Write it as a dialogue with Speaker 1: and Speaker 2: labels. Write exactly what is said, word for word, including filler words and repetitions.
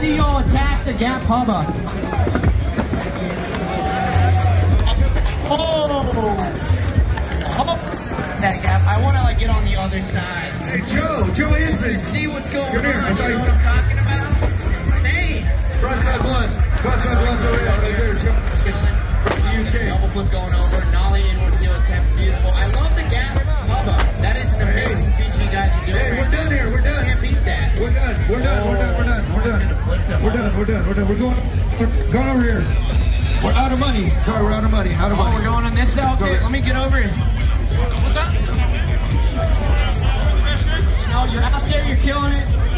Speaker 1: see y'all attack the Gap Hubba. Oh! Oh! That Gap. I want to like get on the other side.
Speaker 2: Hey, Joe. Joe Hansen.
Speaker 1: See what's going
Speaker 2: Come
Speaker 1: on.
Speaker 2: here.
Speaker 1: You know what I'm talking about? Same.
Speaker 2: Frontside blunt. Frontside blunt over there. Right there, Joe. U K.
Speaker 1: Double flip going over. Nollie inward heel attempt. Beautiful. I love the Gap Hubba. That is an amazing hey. feature you guys are doing.
Speaker 2: Hey, we're done here. We're done.
Speaker 1: Can't beat that.
Speaker 2: We're done. We're done. Oh, we're done. We're done. We're done. We're done. We're done. We're done. We're going. We're going over here. We're out of money. Sorry, we're out of money. Out of
Speaker 1: oh,
Speaker 2: money.
Speaker 1: We're going on this side. Okay, let me get over here. What's up? No, you're out there. You're killing it.